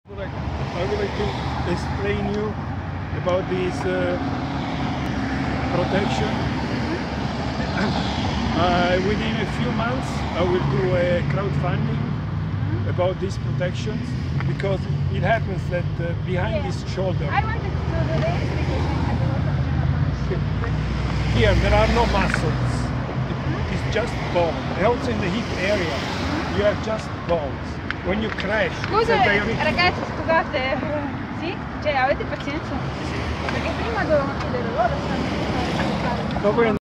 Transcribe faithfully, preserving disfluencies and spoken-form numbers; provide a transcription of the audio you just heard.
I would like to explain you about this uh, protection. Uh, within a few months I will do a crowdfunding about these protections, because it happens that uh, behind yeah. this shoulder I wanted to do this because I had a lot of muscles. here there are no muscles, it, it's just bone. And also in the hip area you have just bones. When you crash, Scusa very... ragazzi, scusate, sì? Cioè avete pazienza? Perché prima dovevano chiedere loro se hanno... Dopo